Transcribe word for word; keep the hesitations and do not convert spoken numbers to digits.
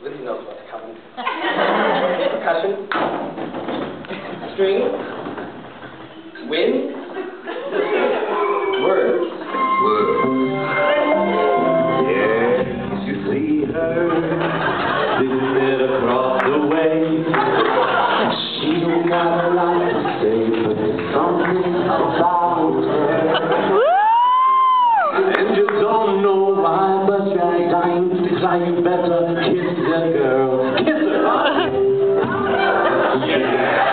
Lindsay knows what's coming. Percussion. String. Wind. Words. Words. Yes, you see her sitting there across the way. She don't got a lot to say, but there's something about her. And you don't know why, but you're dying to try. You better kiss that girl. Kiss her. Yeah.